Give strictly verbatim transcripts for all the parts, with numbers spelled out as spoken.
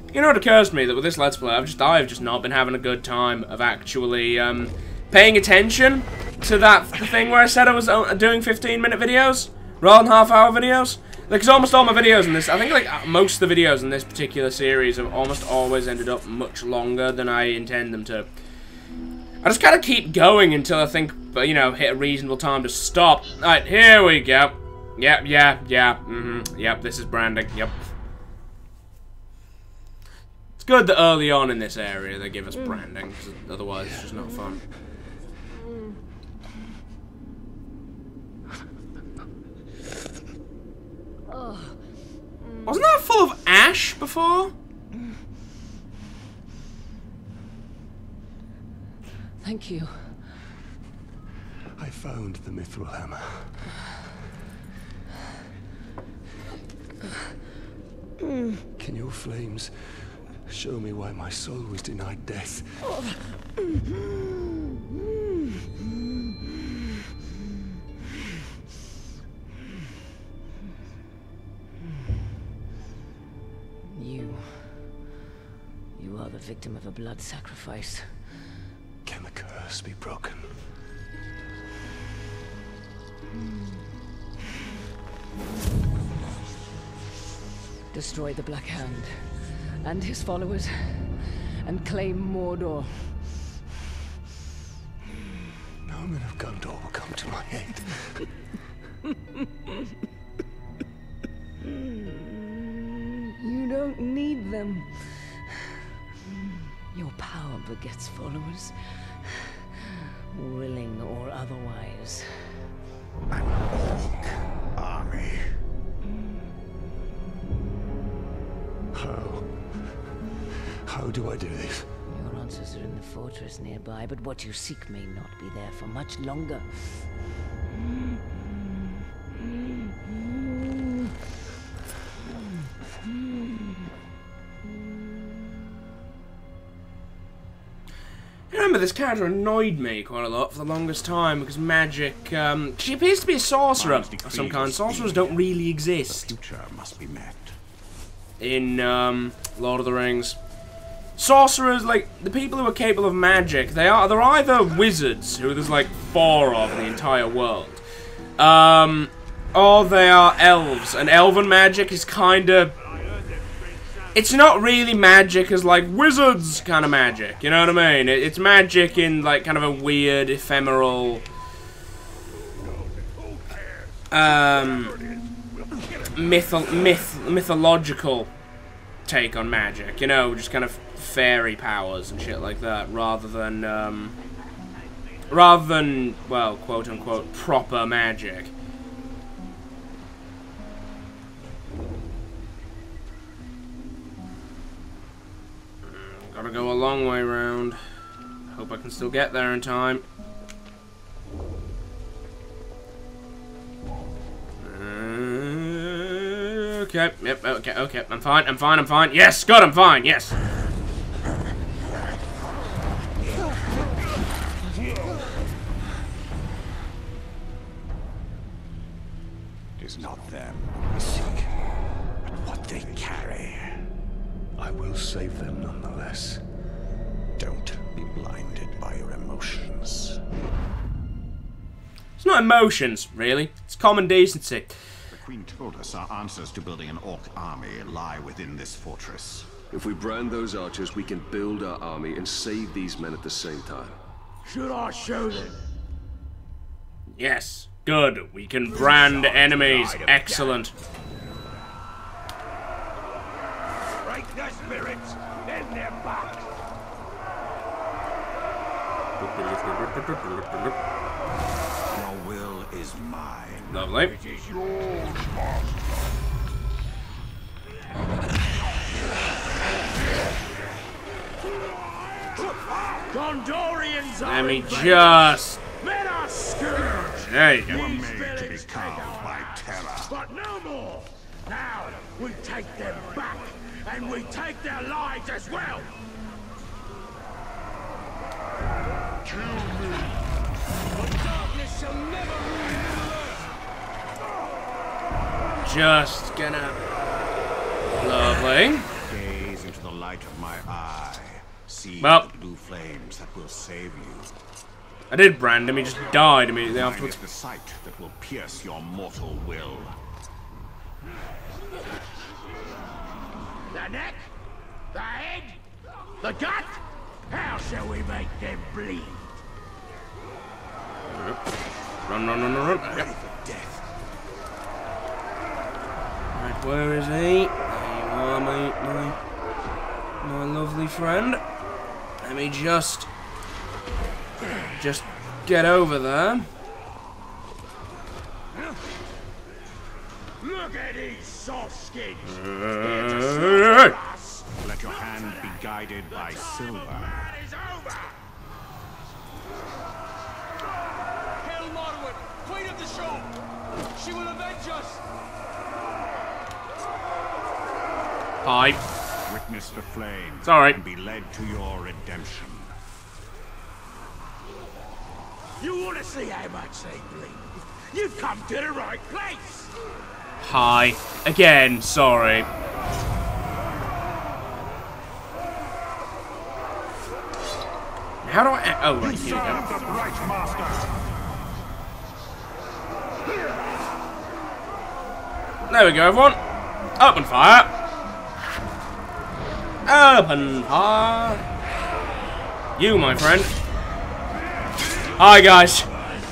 You know, it occurs to me that with this Let's Play, I've just, I've just not been having a good time of actually, um, paying attention to that thing where I said I was doing fifteen minute videos, rather than half hour videos. Because almost all my videos in this, I think like most of the videos in this particular series have almost always ended up much longer than I intend them to. I just gotta keep going until I think, you know, hit a reasonable time to stop. Alright, here we go. Yep, yeah, yeah, mm-hmm, yep, this is branding, yep. It's good that early on in this area they give us branding, because otherwise it's just not fun. Wasn't that full of ash before? Thank you. I found the Mithril Hammer. Can your flames show me why my soul was denied death? You... You are the victim of a blood sacrifice. Can the curse be broken? Destroy the Black Hand and his followers and claim Mordor. No man of Gondor will come to my aid. You don't need them. Your power begets followers, willing or otherwise. An orc army. How? How do I do this? Your answers are in the fortress nearby, but what you seek may not be there for much longer. I remember this character annoyed me quite a lot for the longest time because magic, um, she appears to be a sorcerer of some kind. Sorcerers don't really exist. The future must be met. In, um, Lord of the Rings. Sorcerers, like, the people who are capable of magic, they are, they're either wizards, who there's like four of in the entire world, um, or they are elves, and elven magic is kinda, it's not really magic as like wizards kind of magic, you know what I mean? It, it's magic in like kind of a weird, ephemeral, um, mytho myth mythological take on magic, you know, just kind of fairy powers and shit like that, rather than, um, rather than, well, quote-unquote, proper magic. Gotta go a long way round. Hope I can still get there in time. Uh, okay, yep, okay, okay, I'm fine, I'm fine, I'm fine. Yes, good, I'm fine, yes. It is not them we seek, but what they carry. I will save them nonetheless. Don't be blinded by your emotions. It's not emotions, really. It's common decency. The Queen told us our answers to building an orc army lie within this fortress. If we brand those archers, we can build our army and save these men at the same time. Should I show them? Yes, good. We can brand enemies. Excellent. Break their spirits, then their backs. Your will is mine. Lovely. It is yours, master. Gondorians Let are me invaders. just... Men are scourged. There you go. You were These made to be villains take cowed our by lives, terror. but no more. Now we take them back, and we take their lives as well. Kill me. The darkness shall never rule. Just gonna... Lovely. Gaze into the light light of my eye. See Well. the blue flames that will save you. I did brand him, he just died immediately Mine afterwards. is the sight that will pierce your mortal will. The neck? The head? The gut? How shall we make them bleed? Run, run, run, run, run. Yep. Ready for death. Right, where is he? There you are, mate, my, my lovely friend. Let me just... Just get over there. Look at these soft skins. Uh, Let your hand be guided by silver. That is over. Hail Morwen, Queen of the Show! She will avenge us! Hi. Witness the flames. It's alright. And be led to your redemption. You want to see how much they bleed? You've come to the right place. Hi. Again, sorry. How do I... Oh, right, here we go. The bright master. There we go, everyone. Open fire. Open fire. You, my friend. Hi, guys.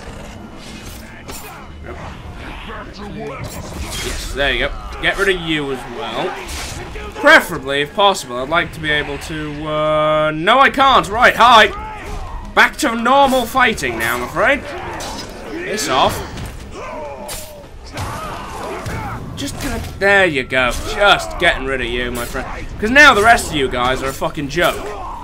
Yes, there you go. Get rid of you as well. Preferably, if possible, I'd like to be able to, uh... No, I can't. Right, hi. Back to normal fighting now, I'm afraid. Piss off. Just gonna... There you go. Just getting rid of you, my friend. Because now the rest of you guys are a fucking joke.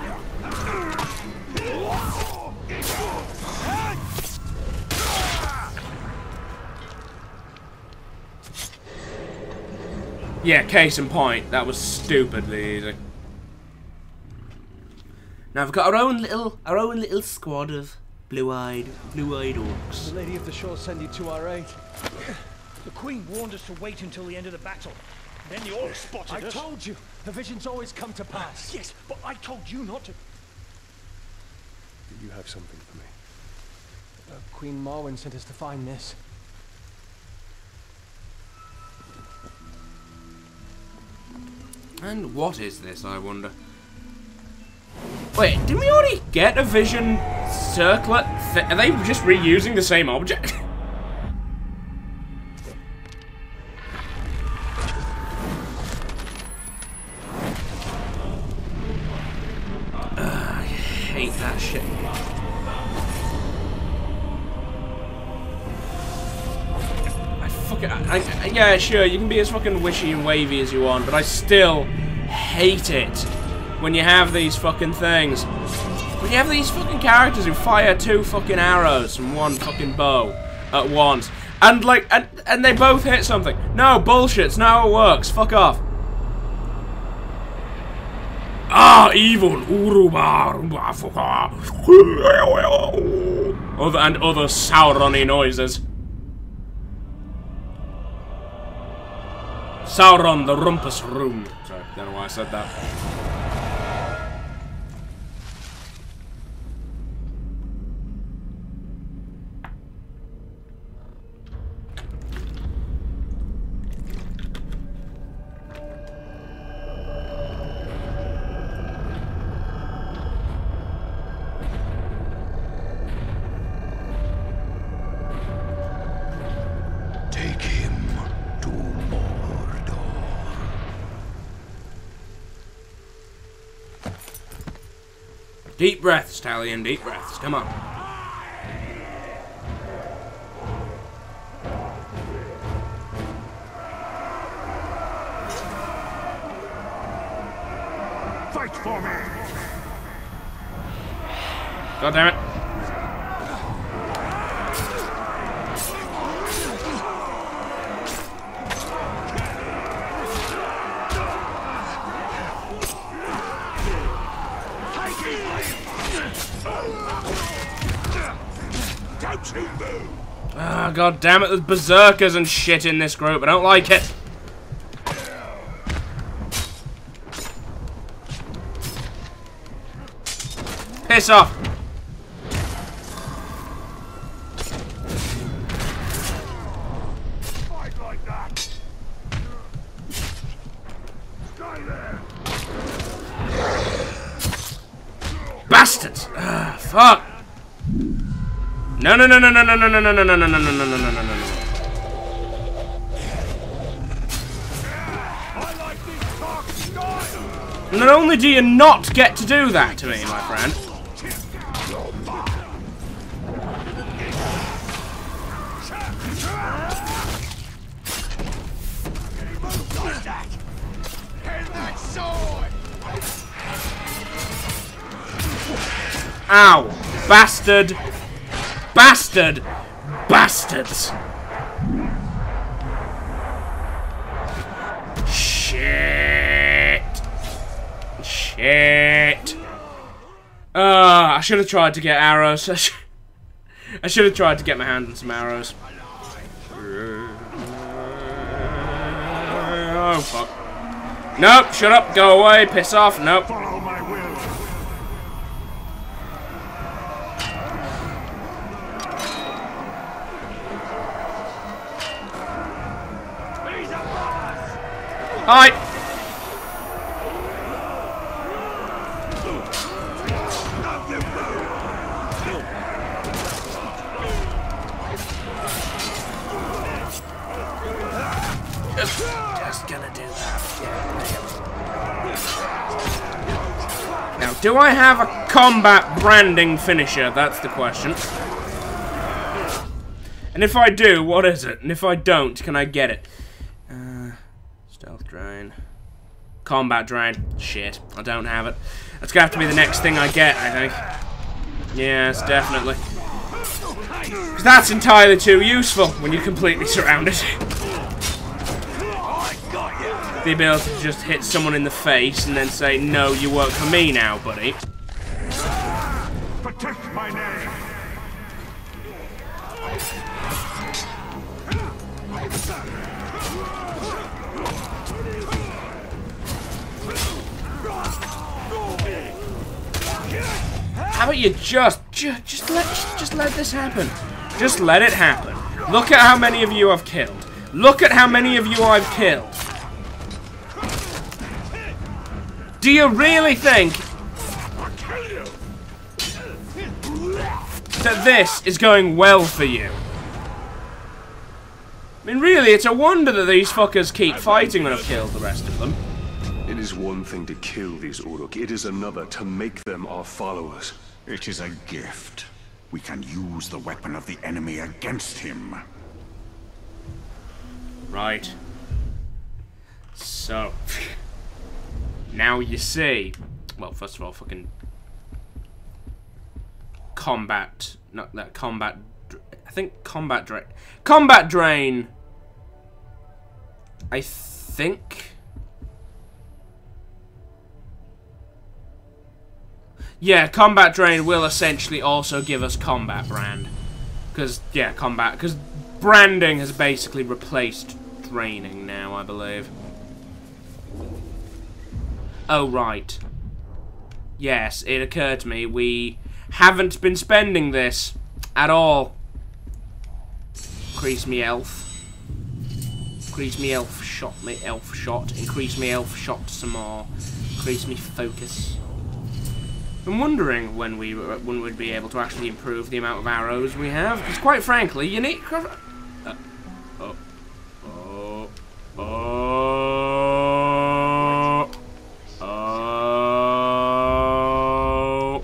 Yeah, case in point, that was stupidly easy. Now we've got our own little, our own little squad of blue-eyed, blue-eyed orcs. The Lady of the Shore send you to our aid. The Queen warned us to wait until the end of the battle. Then the orcs spotted I us. I told you, the visions always come to pass. Yes, but I told you not to. Do you have something for me? Uh, Queen Morwen sent us to find this. And what is this, I wonder? Wait, didn't we already get a vision circlet? Th are they just reusing the same object? uh, I hate that shit. I fucking... I, I, yeah, sure, you can be as fucking wishy and wavy as you want, but I still hate it when you have these fucking things. When you have these fucking characters who fire two fucking arrows from one fucking bow at once. And like, and, and they both hit something. No, bullshit, it's not how it works. Fuck off. Ah, evil. Other and other Sauron-y noises. Sauron the Rumpus Room. Sorry, don't know why I said that. Take him to Mordor. Deep breaths, Talion, deep breaths. Come on. Fight for me! God damn it. Ah, god damn it, there's berserkers and shit in this group. I don't like it. Piss off! Fight like that! Stay there! Bastards! Ah, fuck! No, no, no, no, no, no, no, no, no, no, no, no, no, no, no, no, no, no, no. Not only do you not get to do that to me, my friend. Ow! Bastard! Bastard! Bastards! Shit! Shit! Uh, I should have tried to get arrows. I, sh I should have tried to get my hand on some arrows. Oh, fuck. Nope, shut up, go away, piss off, nope. Follow my will. He's a boss! Hi! Just gonna do that. Now, do I have a combat branding finisher? That's the question. And if I do, what is it? And if I don't, can I get it? Uh, stealth drain. Combat drain. Shit, I don't have it. That's gonna have to be the next thing I get, I think. Yes, definitely. Because that's entirely too useful when you're completely surrounded. The ability to just hit someone in the face and then say, no, you work for me now, buddy. Protect my name. How about you just, just, just let, just let this happen. Just let it happen. Look at how many of you I've killed. Look at how many of you I've killed. Do you really think that this is going well for you? I mean, really, it's a wonder that these fuckers keep fighting when I've killed the rest of them. It is one thing to kill these Uruk, it is another to make them our followers. It is a gift. We can use the weapon of the enemy against him. Right. So... now you see... Well, first of all, fucking... Combat... Not that combat... I think combat drain... Combat drain... I think... Yeah, combat drain will essentially also give us combat brand. Because, yeah, combat... Because branding has basically replaced draining now, I believe. Oh, right. Yes, it occurred to me, we haven't been spending this at all. Increase me elf. Increase me elf shot, me elf shot. Increase me elf shot some more. Increase me focus. I'm wondering when we when we'd be able to actually improve the amount of arrows we have, because quite frankly, you need... Uh, oh. Oh. Oh. Oh.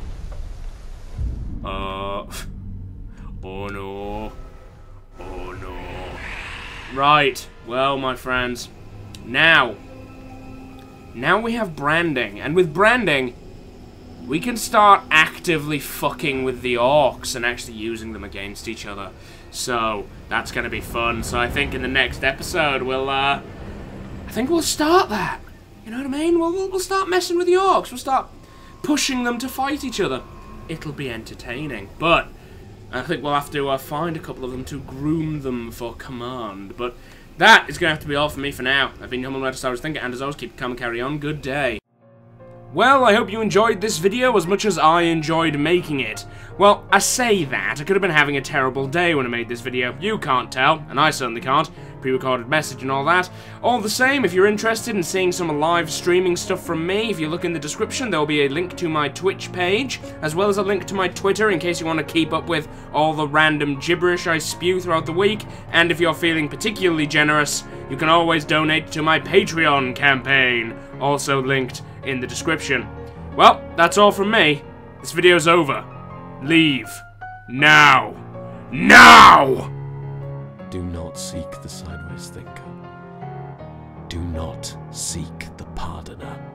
Oh. Oh no. Oh no. Right. Well, my friends. Now. Now we have branding. And with branding, we can start actively fucking with the orcs and actually using them against each other. So, that's going to be fun. So I think in the next episode, we'll, uh... I think we'll start that. You know what I mean? We'll, we'll start messing with the orcs. We'll start pushing them to fight each other. It'll be entertaining. But I think we'll have to uh, find a couple of them to groom them for command. But that is going to have to be all for me for now. I've been Humble Red Star Thinker, and as always, keep calm and carry on. Good day. Well, I hope you enjoyed this video as much as I enjoyed making it. Well, I say that, I could have been having a terrible day when I made this video. You can't tell, and I certainly can't. Pre-recorded message and all that. All the same, if you're interested in seeing some live streaming stuff from me, if you look in the description, there will be a link to my Twitch page, as well as a link to my Twitter in case you want to keep up with all the random gibberish I spew throughout the week. And if you're feeling particularly generous, you can always donate to my Patreon campaign, also linked in the description. Well, that's all from me. This video's over. Leave. Now. Now! Do not seek the sideways thinker. Do not seek the pardoner.